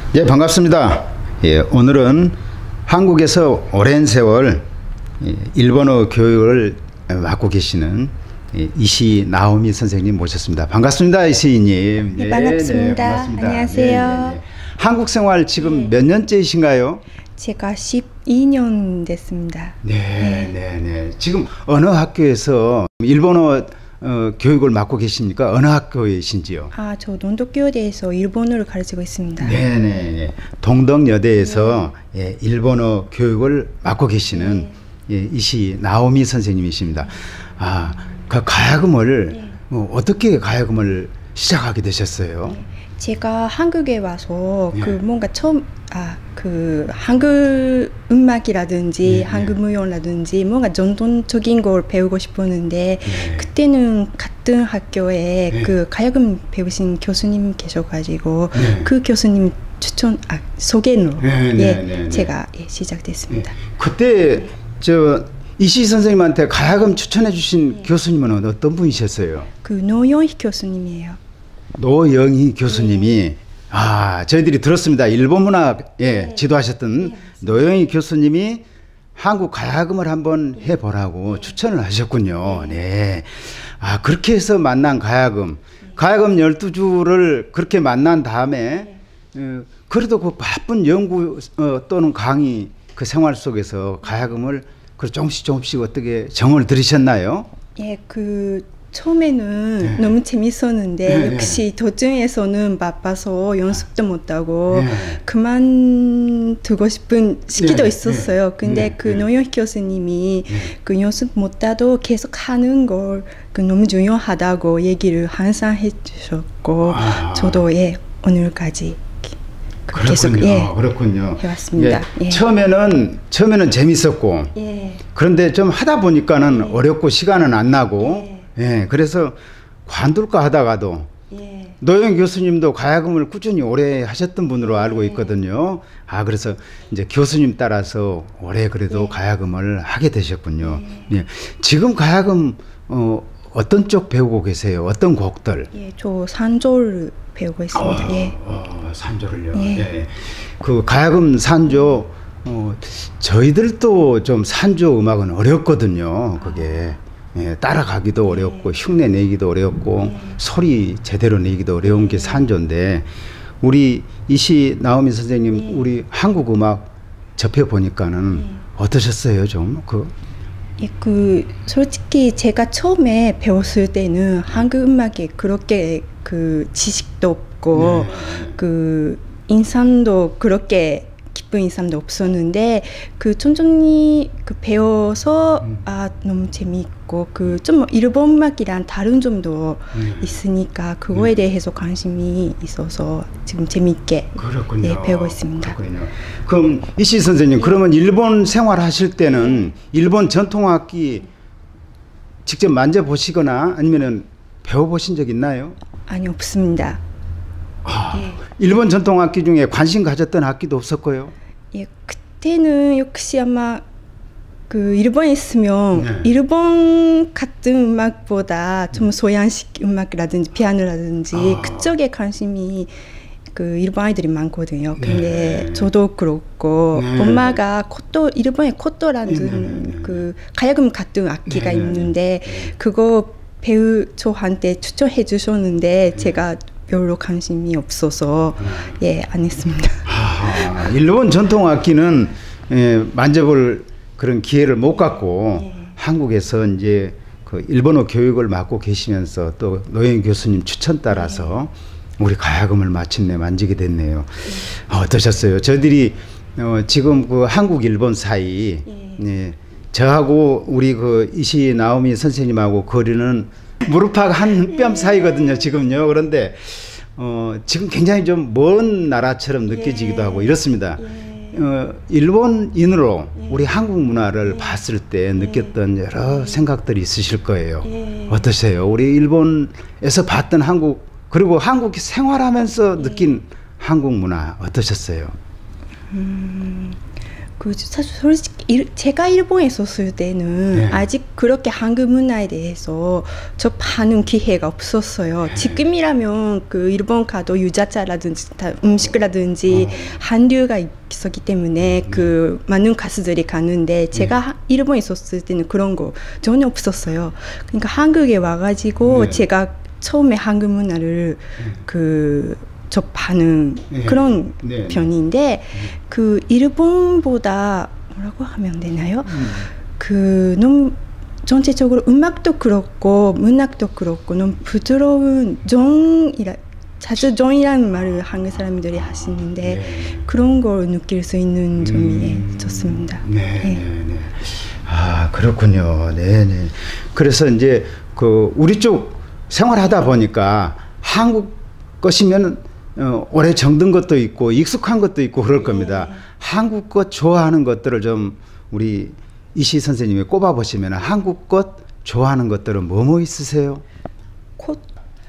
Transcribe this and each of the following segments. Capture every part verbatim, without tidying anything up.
예, 반갑습니다. 예, 오늘은 한국에서 오랜 세월 일본어 교육을 맡고 계시는 이시 나오미 선생님 모셨습니다. 반갑습니다, 이시님. 네, 반갑습니다. 네, 반갑습니다. 안녕하세요. 네, 네, 네. 한국 생활 지금 네. 몇 년째이신가요? 제가 십이 년 됐습니다. 네, 네, 네, 네. 지금 어느 학교에서 일본어 어, 교육을 맡고 계십니까? 어느 학교이신지요? 아, 저 동덕여대에서 일본어를 가르치고 있습니다. 네네. 동덕여대에서 네. 예, 일본어 교육을 맡고 계시는 네. 예, 이시 나오미 선생님이십니다. 네. 아, 그 가야금을 네. 뭐 어떻게 가야금을 시작하게 되셨어요? 네. 제가 한국에 와서 네. 그 뭔가 처음 아, 그 한국 음악이라든지 네. 한국 무용이라든지 뭔가 전통적인 걸 배우고 싶었는데 네. 그때는 같은 학교에 네. 그 가야금 배우신 교수님 계셔가지고 네. 그 교수님 추천 아 소개로 네. 네. 예, 네. 네. 제가 예, 시작됐습니다. 네. 그때 저 이시 선생님한테 가야금 추천해 주신 네. 교수님은 어떤 분이셨어요? 그 노영희 교수님이에요. 노영희 교수님이 네. 아, 저희들이 들었습니다. 일본 문학에 네. 지도하셨던 네. 노영희 교수님이 한국 가야금을 한번 해보라고 네. 추천을 하셨군요. 네. 네. 아, 그렇게 해서 만난 가야금. 네. 가야금 열두 주를 그렇게 만난 다음에 네. 어, 그래도 그 바쁜 연구 어, 또는 강의 그 생활 속에서 가야금을 그 조금씩 조금씩 어떻게 정을 들이셨나요? 예, 그 처음에는 네. 너무 재밌었는데 네, 역시 네. 도중에서는 바빠서 연습도 못하고 네. 그만두고 싶은 시기도 네, 있었어요. 네, 근데 네, 그 네. 노영희 교수님이 네. 그 연습 못해도 계속 하는 걸 그 너무 중요하다고 얘기를 항상 해주셨고 아. 저도 예 오늘까지 그렇군요. 계속 예, 그렇군요. 해왔습니다. 예, 예. 처음에는 처음에는 재밌었고 예. 그런데 좀 하다 보니까는 예. 어렵고 시간은 안 나고. 예. 예, 그래서 관둘까 하다가도 예. 노영 교수님도 가야금을 꾸준히 오래 하셨던 분으로 예. 알고 있거든요. 아, 그래서 이제 교수님 따라서 오래 그래도 예. 가야금을 하게 되셨군요. 예. 예. 지금 가야금 어, 어떤 쪽 배우고 계세요? 어떤 곡들? 예, 저 산조를 배우고 있습니다. 어, 예. 어, 산조를요. 예. 예. 그 가야금 산조 어, 저희들도 좀 산조 음악은 어렵거든요. 그게. 예, 따라가기도 네. 어렵고 흉내 내기도 어렵고 네. 소리 제대로 내기도 어려운 네. 게 산조인데 우리 이시 나오미 선생님 네. 우리 한국 음악 접해 보니까는 네. 어떠셨어요 좀? 그, 예, 그 솔직히 제가 처음에 배웠을 때는 한국 음악에 그렇게 그 지식도 없고 네. 그 인상도 그렇게 깊은 인상도 없었는데 그 천천히 그 배워서 음. 아 너무 재미있고 그 좀 일본 음악이랑 다른 점도 음. 있으니까 그거에 음. 대해서 관심이 있어서 지금 재미있게 네, 배우고 있습니다. 그렇군요. 그럼 이시 선생님 네. 그러면 일본 생활하실 때는 일본 전통악기 직접 만져보시거나 아니면은 배워보신 적 있나요? 아니 없습니다. 아, 예. 일본 전통 악기 중에 관심 가졌던 악기도 없었고요. 예, 그때는 역시 아마 그 일본에 있으면 네. 일본 같은 음악보다 좀 소양식 음악이라든지 피아노라든지 아. 그쪽에 관심이 그 일본 아이들이 많거든요. 근데 네. 저도 그렇고 네. 엄마가 코토 일본에 코토라는 네. 그 가야금 같은 악기가 네. 있는데 그거 배우 저한테 추천해 주셨는데 네. 제가 별로 관심이 없어서 음. 예, 안 했습니다. 아, 일본 전통 악기는 예, 만져볼 그런 기회를 못 갖고 예. 한국에서 이제 그 일본어 교육을 맡고 계시면서 또 노영 교수님 추천 따라서 예. 우리 가야금을 마침내 만지게 됐네요. 예. 아, 어떠셨어요? 저희들이 어, 지금 그 한국 일본 사이 예. 예, 저하고 우리 그 이시 나오미 선생님하고 거리는 무릎팍 한 뼘 사이거든요, 지금요. 그런데 어, 지금 굉장히 좀 먼 나라처럼 느껴지기도 예. 하고 이렇습니다. 예. 어, 일본인으로 예. 우리 한국 문화를 예. 봤을 때 느꼈던 예. 여러 예. 생각들이 있으실 거예요. 예. 어떠세요? 우리 일본에서 봤던 한국 그리고 한국 생활하면서 예. 느낀 한국 문화 어떠셨어요? 음, 그 사실 솔직히 일, 제가 일본에 있었을 때는 네. 아직 그렇게 한국 문화에 대해서 접하는 기회가 없었어요. 네. 지금이라면 그 일본 가도 유자차라든지 다 음식이라든지 어. 한류가 있었기 때문에 그 많은 가수들이 가는데 제가 하- 일본에 있었을 때는 그런 거 전혀 없었어요. 그러니까 한국에 와가지고 네. 제가 처음에 한국 문화를 그 접하는 네. 그런 네. 편인데 그 일본보다 뭐라고 하면 되나요? 음. 그 너무 전체적으로 음악도 그렇고 문학도 그렇고 너무 부드러운 정이라 자주 정이라는 말을 한국 사람들이 하시는데 네. 그런 걸 느낄 수 있는 점이 음. 좋습니다. 네, 네. 네, 네. 아, 그렇군요. 네, 네. 그래서 이제 그 우리 쪽 생활하다 보니까 한국 것이면 어, 오래 정든 것도 있고 익숙한 것도 있고 그럴 겁니다. 네. 한국 것 좋아하는 것들을 좀 우리 이시 선생님이 꼽아 보시면 한국 것 좋아하는 것들은 뭐뭐 있으세요? 곧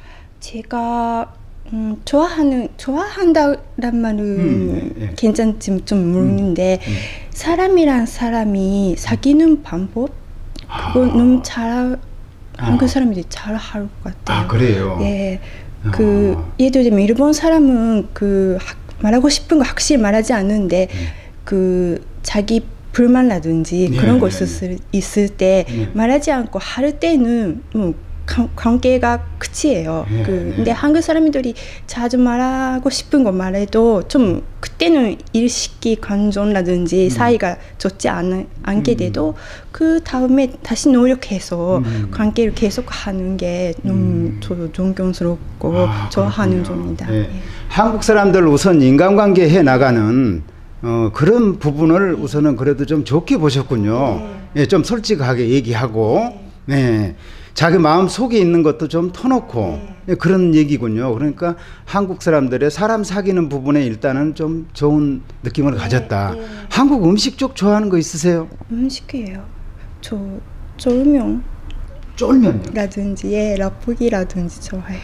제가 음, 좋아하는 좋아한다란 말은 음, 네, 네. 괜찮지 좀 모르는데 음. 사람이란 사람이 사귀는 방법 그거 아. 너무 잘 한국 아. 사람들이 잘 할 것 같아요. 아, 그래요? 예, 그 아. 예를 들면 일본 사람은 그 학- 말하고 싶은 거 확실히 말하지 않는데 그 자기 불만이라든지 네, 그런 거 네, 있을, 있을 때 네. 말하지 않고 할 때는 뭐 관- 관계가 끝이에요. 네, 그 네. 근데 한국 사람들이 자주 말하고 싶은 거 말해도 좀 그때는 일식기 감정이라든지 사이가 좋지 않, 않게 음. 돼도 그 다음에 다시 노력해서 음. 관계를 계속 하는 게 너무 음. 저도 존경스럽고 아, 좋아하는 그렇군요. 점이다. 네. 예. 한국 사람들 우선 인간관계 해 나가는 어, 그런 부분을 우선은 그래도 좀 좋게 보셨군요. 예, 좀 솔직하게 얘기하고, 네. 자기 마음 속에 있는 것도 좀 터놓고 예, 그런 얘기군요. 그러니까 한국 사람들의 사람 사귀는 부분에 일단은 좀 좋은 느낌을 가졌다. 네. 한국 음식 쪽 좋아하는 거 있으세요? 음식이에요. 저 쫄면라든지 쫄면요. 예, 라볶이라든지 좋아해요.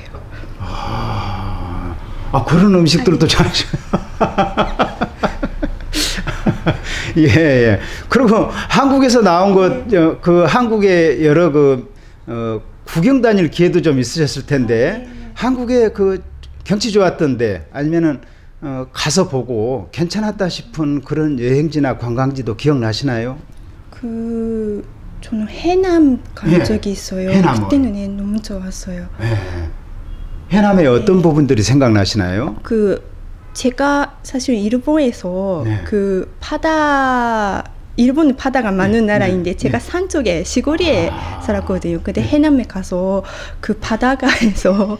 아, 아 그런 음식들도 좋아하죠. 예, 예. 그리고 한국에서 나온 것, 어, 그 한국의 여러 그, 어, 구경 다닐 기회도 좀 있으셨을 텐데, 한국의 그 경치 좋았던데, 아니면은, 어, 가서 보고 괜찮았다 싶은 그런 여행지나 관광지도 기억나시나요? 그 저는 해남 간 예. 적이 있어요. 해남은? 그때는 예, 너무 좋았어요. 예. 해남의 어떤 부분들이 생각나시나요? 그 제가 사실 일본에서 네. 그 바다 일본은 바다가 많은 네, 나라인데 네, 제가 네. 산 쪽에 시골에 아. 살았거든요. 근데 해남에 가서 그 바다가에서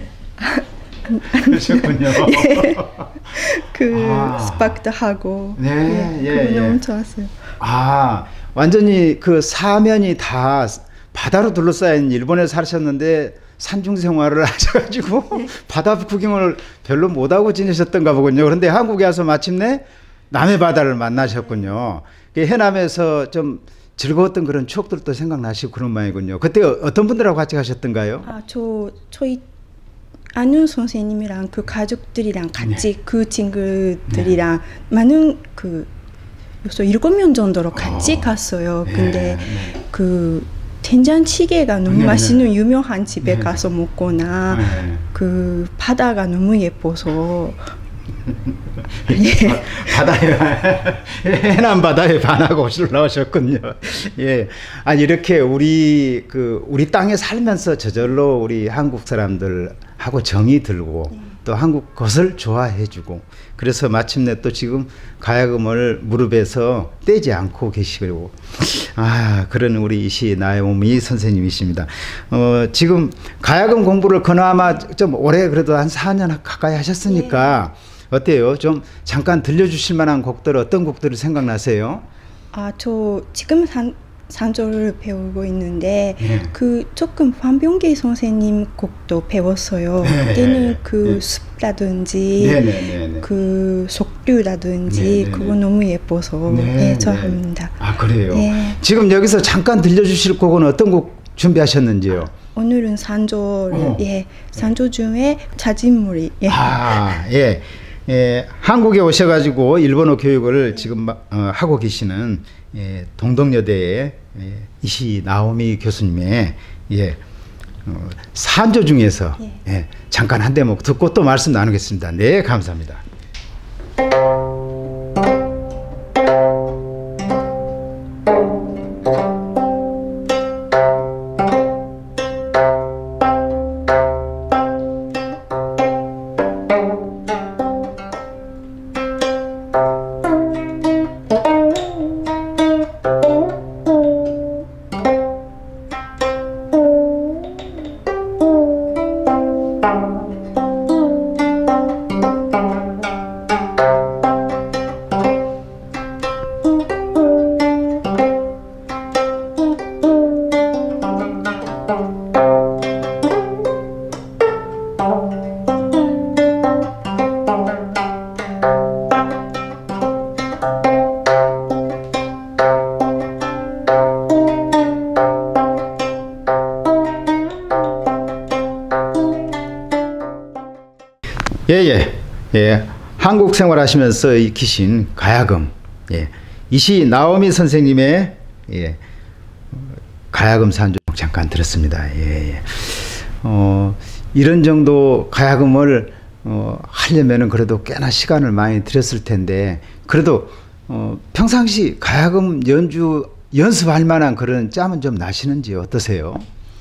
그러셨군요. 예. 그 아. 스파크도 하고 네, 예, 그거 예. 너무 좋았어요. 아, 완전히 그 사면이 다 바다로 둘러싸인 일본에 사셨는데 산중 생활을 하셔가지고 바다 구경을 별로 못하고 지내셨던가 보군요. 그런데 한국에 와서 마침내 남해 바다를 만나셨군요. 그 해남에서 좀 즐거웠던 그런 추억들도 생각나시고 그런 모양이군요. 그때 어떤 분들하고 같이 가셨던가요? 아, 저 저희 아는 선생님이랑 그 가족들이랑 같이 네. 그 친구들이랑 많은 그 그래서 일곱 명 정도로 같이 어. 갔어요. 네, 근데 네. 그 된장찌개가 너무 네, 맛있는 유명한 집에 네. 가서 먹거나 네. 그 바다가 너무 예뻐서 바- 바다에 해남 바다에 반하고 올라오셨군요. 예, 아니 이렇게 우리 그 우리 땅에 살면서 저절로 우리 한국 사람들하고 정이 들고 또 한국 것을 좋아해주고 그래서 마침내 또 지금 가야금을 무릎에서 떼지 않고 계시고 아 그런 우리 이시 나오미 선생님이십니다. 어, 지금 가야금 공부를 그나마 좀 오래 그래도 한 사 년 가까이 하셨으니까. 어때요? 좀 잠깐 들려주실 만한 곡들 어떤 곡들이 생각나세요? 아, 저 지금 산 산조를 배우고 있는데 네. 그 조금 황병기 선생님 곡도 배웠어요. 네. 그때는 그 네. 숲라든지 네네네. 그 속류라든지 네네네. 그거 너무 예뻐서 네, 예, 좋아합니다. 아 그래요? 네. 지금 여기서 잠깐 들려주실 곡은 어떤 곡 준비하셨는지요? 오늘은 산조를 어. 예 산조 중에 자진무리 예. 아 예. 예, 한국에 오셔가지고 일본어 교육을 지금 어, 하고 계시는 예, 동덕여대의 예, 이시 나오미 교수님의 예, 어, 산조 중에서 예. 예, 잠깐 한 대목 듣고 또 말씀 나누겠습니다. 네, 감사합니다. 예예 예, 예. 한국 생활하시면서 익히신 가야금 예. 이시 나오미 선생님의 예. 가야금 산조 잠깐 들었습니다. 예, 예. 어, 이런 정도 가야금을 어, 하려면은 그래도 꽤나 시간을 많이 들였을 텐데 그래도 어, 평상시 가야금 연주 연습할 만한 그런 짬은 좀 나시는지 어떠세요?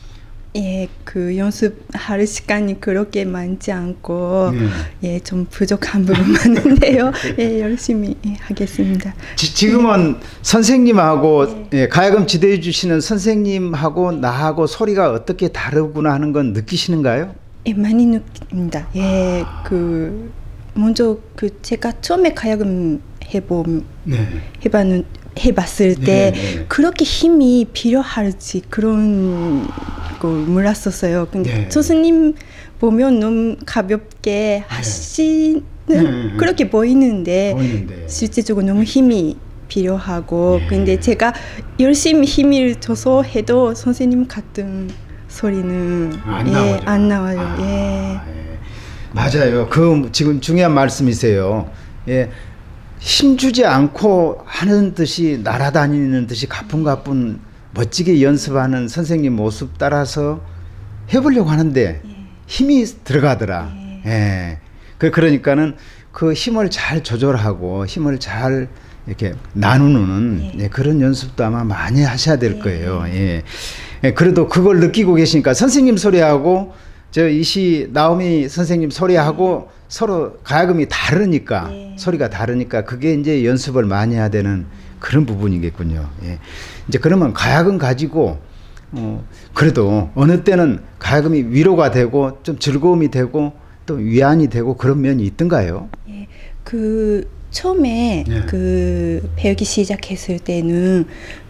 예, 그 연습할 시간이 그렇게 많지 않고 음. 예, 좀 부족한 부분 많은데요. 예, 열심히 예, 하겠습니다. 지, 지금은 예. 선생님하고 예. 예, 가야금 지도해 주시는 선생님하고 나하고 소리가 어떻게 다르구나 하는 건 느끼시는가요? 예, 많이 느낍니다. 예, 그 먼저 그 제가 처음에 가야금 해보 네. 해봤는 해봤을 때 네, 네. 그렇게 힘이 필요할지 그런 걸 몰랐었어요. 근데 네. 교수님 보면 너무 가볍게 하시는 네. 그렇게 보이는데, 보이는데 실제적으로 너무 힘이 필요하고 네. 근데 제가 열심히 힘을 줘서 해도 선생님 같은 소리는 안, 예, 나와요. 안 나와요. 아, 예. 예. 맞아요. 그 지금 중요한 말씀이세요. 예. 힘주지 않고 하는 듯이 날아다니는 듯이 가뿐가뿐 멋지게 연습하는 선생님 모습 따라서 해보려고 하는데 예. 힘이 들어가더라. 예. 예. 그 그러니까는 그 힘을 잘 조절하고 힘을 잘 이렇게 나누는 예. 예, 그런 연습도 아마 많이 하셔야 될 예. 거예요. 예. 예. 그래도 그걸 느끼고 계시니까 선생님 소리하고 저 이시 나오미 선생님 소리하고 예. 서로 가야금이 다르니까 예. 소리가 다르니까 그게 이제 연습을 많이 해야 되는 그런 부분이겠군요. 예. 이제 그러면 가야금 가지고 어 그래도 어느 때는 가야금이 위로가 되고 좀 즐거움이 되고 또 위안이 되고 그런 면이 있던가요? 예. 그 처음에 예. 그 배우기 시작했을 때는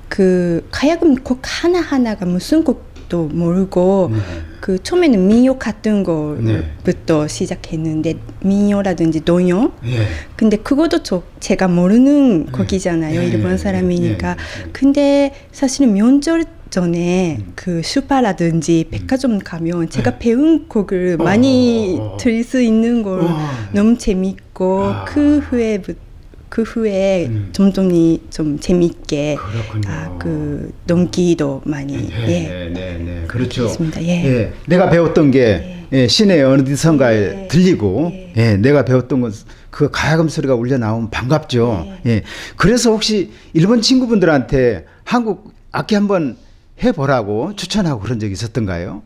그 가야금 곡 하나 하나가 무슨 곡도 모르고 네. 그 처음에는 민요 같은 네. 거부터 시작했는데 민요라든지 동요. 예. 근데 그것도 저 제가 모르는 네. 곡이잖아요. 네. 일본 사람이니까. 네. 네. 근데 사실은 명절 전에 음. 그 슈퍼라든지 백화점 가면 제가 네. 배운 곡을 어, 많이 어, 어. 들을 수 있는 걸 어. 너무 재밌고 아. 그 후에 그 후에 음. 점점이 좀 재밌게 그렇군요. 아, 그 넘기도 많이 네, 예. 네, 네, 네. 그렇죠. 그렇습니다. 예. 예. 내가 배웠던 게 예. 예, 시내 어디선가에 예. 들리고 예. 예, 내가 배웠던 건 그 가야금 소리가 울려 나오면 반갑죠. 예. 예. 그래서 혹시 일본 친구분들한테 한국 악기 한번 해보라고 추천하고 그런 적이 있었던가요?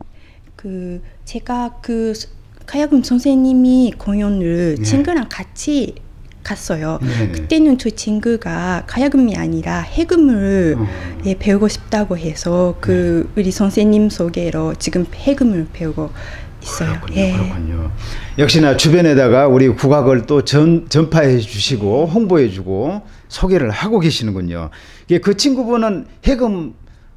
그 제가 그 가야금 선생님이 공연을 네. 친구랑 같이 갔어요. 네. 그때는 저 친구가 가야금이 아니라 해금을 어. 예, 배우고 싶다고 해서 그 우리 선생님 소개로 지금 해금을 배우고 있어요. 그렇군요. 예. 그렇군요. 역시나 주변에다가 우리 국악을 또 전, 전파해 주시고 홍보해 주고 소개를 하고 계시는군요. 이게 그 친구분은 해금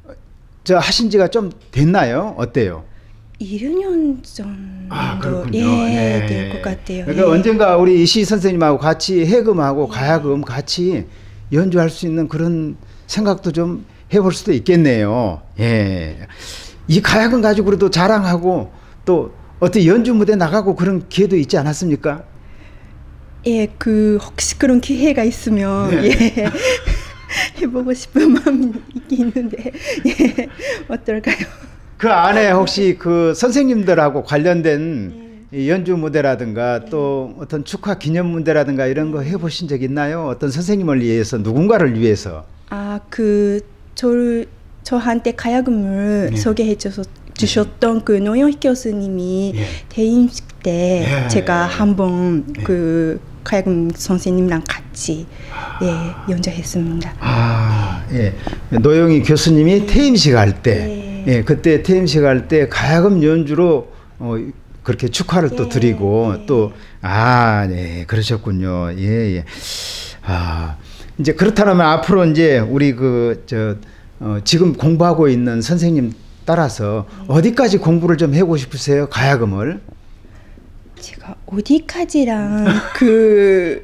저 하신 지가 좀 됐나요? 어때요? 일 년 정도 아, 그렇군요. 예, 네. 될 것 같아요. 그러니까 예. 언젠가 우리 이시 선생님하고 같이 해금하고 가야금 같이 연주할 수 있는 그런 생각도 좀 해볼 수도 있겠네요. 예. 이 가야금 가지고 그래도 자랑하고 또 어떻게 연주 무대 나가고 그런 기회도 있지 않았습니까? 예, 그 혹시 그런 기회가 있으면 네. 예. 해보고 싶은 마음이 있긴 있는데 예. 어떨까요? 그 안에 혹시 그 선생님들하고 관련된 이 연주 무대라든가 또 어떤 축하 기념 무대라든가 이런 거 해보신 적 있나요? 어떤 선생님을 위해서 누군가를 위해서? 아, 그 저를 저한테 가야금을 네. 소개해 주셔, 주셨던 그 노영희 교수님이 네. 대임식 때 네. 제가 한번 네. 그 가야금 선생님랑 같이 예, 연주했습니다. 아, 예. 노영희 교수님이 퇴임식 할 때, 네. 예, 그때 퇴임식 할 때 가야금 연주로 어, 그렇게 축하를 또 네. 드리고 네. 또, 아, 네, 그러셨군요. 예, 예. 아, 이제 그렇다면 앞으로 이제 우리 그, 저, 어, 지금 공부하고 있는 선생님 따라서 어디까지 공부를 좀 해보고 싶으세요? 가야금을? 제가 어디까지랑 그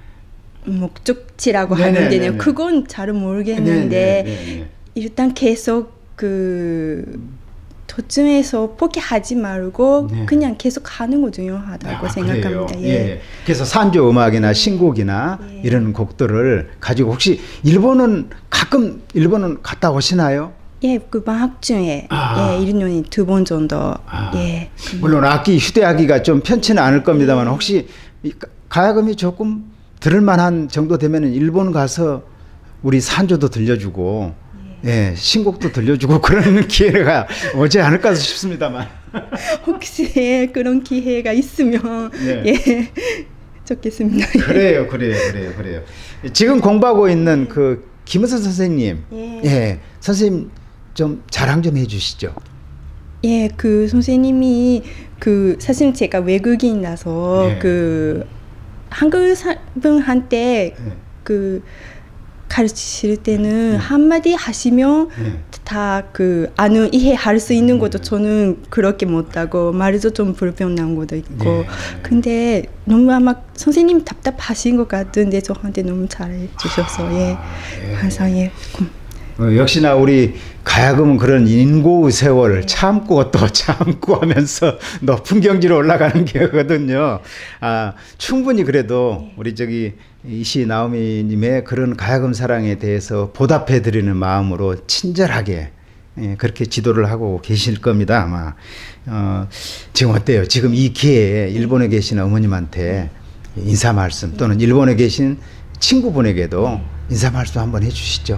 목적지라고 네네네네. 하는데요. 그건 잘 모르겠는데 네네네네. 일단 계속 그 도중에서 포기하지 말고 네. 그냥 계속 하는 거 중요하다고 아, 생각합니다. 그래요? 예. 예. 그래서 산조 음악이나 신곡이나 네. 이런 곡들을 가지고 혹시 일본은 가끔 일본은 갔다 오시나요? 예, 그 방학 중에 아. 예, 일 년에 두 번 정도 아. 예. 물론 악기 휴대하기가 좀 편치는 않을 겁니다만 혹시 이 가- 가야금이 조금 들을 만한 정도 되면 일본 가서 우리 산조도 들려주고 예, 신곡도 들려주고 그런 기회가 오지 않을까 싶습니다만. 혹시 예, 그런 기회가 있으면 네. 예. 좋겠습니다. 그래요, 그래요, 그래요, 그래요. 지금 공부하고 있는 그 김은선 선생님, 예. 예, 선생님 좀 자랑 좀 해주시죠. 예, 그 선생님이 그 사실 제가 외국인이라서 네. 그 한국 사람한테 네. 그 가르칠 때는 한마디 하시면 네. 다 그 아는 이해할 수 있는 것도 저는 그렇게 못하고 말도 좀 불편한 것도 있고 네. 근데 너무 아마 선생님 답답하신 것 같은데 저한테 너무 잘해 주셔서 예 예. 항상 예 고- 어, 역시나 우리 가야금은 그런 인고의 세월을 참고 또 참고 하면서 높은 경지로 올라가는 게거든요. 아, 충분히 그래도 우리 저기 이시 나오미님의 그런 가야금 사랑에 대해서 보답해 드리는 마음으로 친절하게 예, 그렇게 지도를 하고 계실 겁니다. 아마 어, 지금 어때요? 지금 이 기회에 일본에 계신 어머님한테 인사 말씀 또는 일본에 계신 친구분에게도 인사 말씀 한번 해주시죠.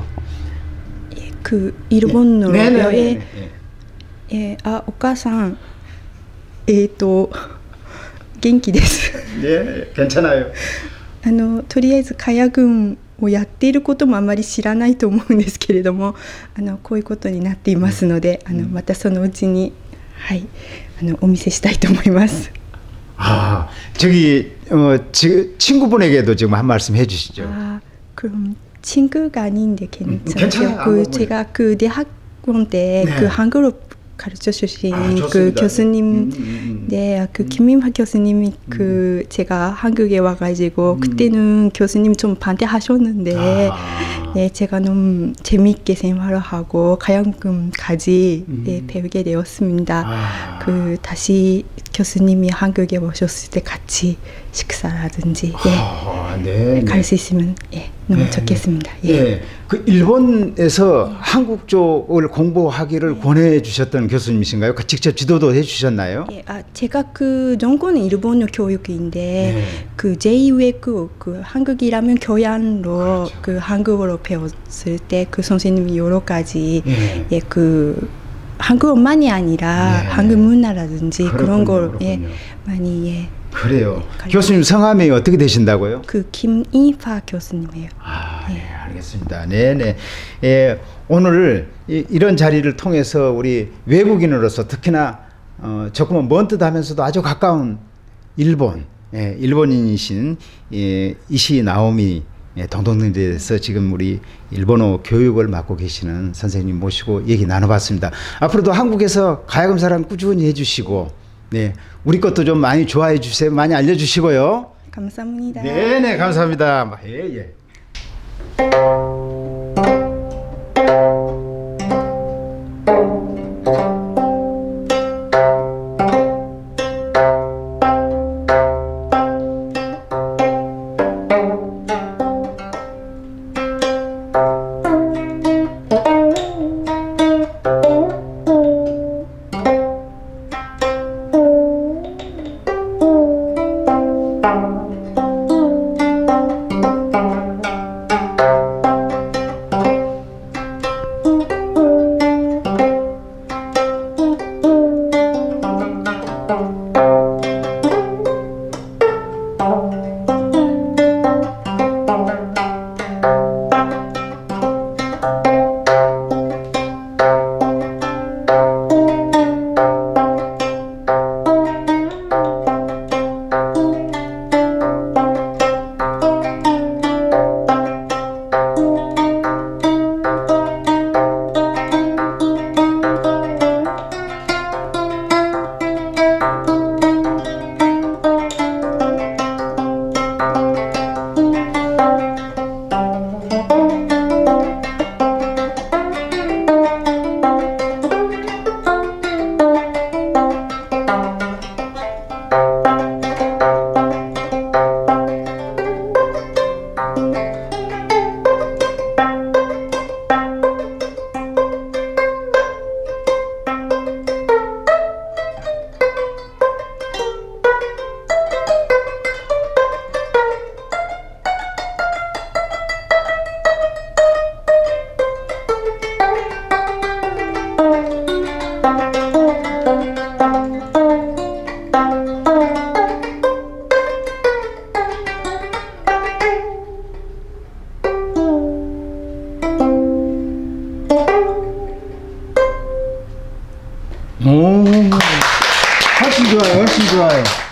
그 일본어로 네, 네, 네, 예, 네. 예, 아, お母さん、えっと、元気です。 네, 괜찮아요. あの、とりあえず、カヤ軍をやっていることもあまり知らないと思うんですけれども、あの、こういうことになっていますので、あの、またそのうちに、はい、あの、お見せしたいと思います。 아, 저기 어, 지, 친구분에게도 지금 한 말씀 해주시죠. 아, 그럼 친구가 아닌데 괜찮아요. 괜찮으세요? 그 아무- 제가 그 대학원 때 네. 그 한글로 가르쳐 주신 아, 그 좋습니다. 교수님, 음, 음, 음. 네, 그 김민화 교수님이 그 제가 한국에 와가지고 음. 그때는 교수님 좀 반대하셨는데, 아. 네, 제가 너무 재미있게 생활을 하고 가야금까지 음. 네, 배우게 되었습니다. 아. 그 다시 교수님이 한국에 오셨을 때 같이 식사라든지 예, 아, 네, 갈 네. 수 있으면 예, 너무 네, 좋겠습니다. 예. 예, 그 일본에서 한국 쪽을 공부하기를 권해 주셨던 교수님이신가요? 그 직접 지도도 해주셨나요? 예, 아, 제가 그 전공은 일본어 교육인데 네. 그 제이외국 그 한국이라면 교양로 그렇죠. 그 한국어로 배웠을 때 그 선생님이 여러 가지 예. 예, 그 한국어만이 아니라 네. 한국 문화라든지 그런 그렇군요, 걸 예, 그렇군요. 많이 예, 그래요. 가르쳐- 교수님 성함이 어떻게 되신다고요? 그 김이파 교수님이에요. 아, 네, 알겠습니다. 네, 네. 예, 오늘 이, 이런 자리를 통해서 우리 외국인으로서 특히나 어, 조금은 먼 듯하면서도 아주 가까운 일본, 예, 일본인이신 예, 이시 나오미 예, 동동님께서 지금 우리 일본어 교육을 맡고 계시는 선생님 모시고 얘기 나눠봤습니다. 앞으로도 한국에서 가야금 사랑 꾸준히 해주시고, 네, 우리 것도 좀 많이 좋아해 주세요. 많이 알려주시고요. 감사합니다. 네, 네, 감사합니다. 예, 예. 훨씬 좋아요, 훨씬 좋아요.